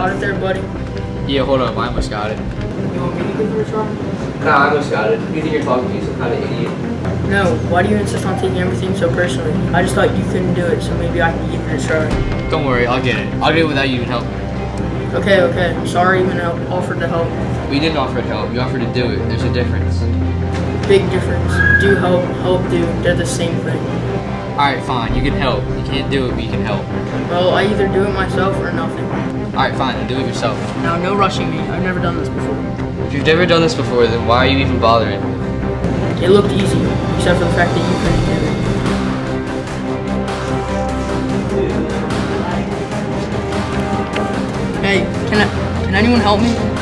got it there, buddy? Yeah, hold up, I almost got it. You want me to give it a try? Nah, I almost got it. You think you're talking to some kind of idiot? No, why do you insist on taking everything so personally? I just thought you couldn't do it, so maybe I can give it a try. Don't worry, I'll get it. I'll get it without you even helping. Okay. Sorry even offered to help. We didn't offer to help, you offered to do it. There's a difference. Big difference. Do help, do. They're the same thing. Alright, fine, you can help. You can't do it, but you can help. Well, I either do it myself or nothing. Alright, fine, then do it yourself. Now, no rushing me. I've never done this before. If you've never done this before, then why are you even bothering? It looked easy, except for the fact that you couldn't do it. Hey, can anyone help me?